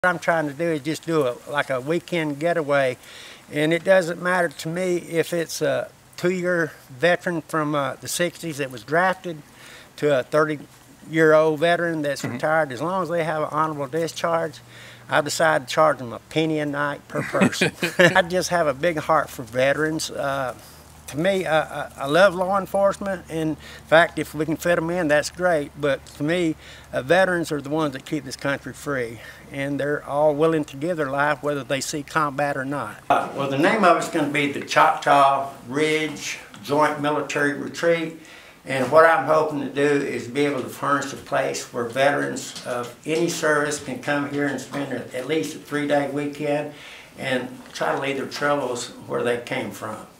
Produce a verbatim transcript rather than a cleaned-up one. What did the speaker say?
What I'm trying to do is just do a, like a weekend getaway, and it doesn't matter to me if it's a two-year veteran from uh, the sixties that was drafted to a thirty-year-old veteran that's mm-hmm. retired. As long as they have an honorable discharge, I decided to charge them a penny a night per person. I just have a big heart for veterans. Uh, To me, uh, I love law enforcement, and in fact, if we can fit them in, that's great. But to me, uh, veterans are the ones that keep this country free, and they're all willing to give their life whether they see combat or not. Uh, well, the name of it's going to be the Choctaw Ridge Joint Military Retreat, and what I'm hoping to do is be able to furnish a place where veterans of any service can come here and spend at least a three-day weekend and try to leave their troubles where they came from.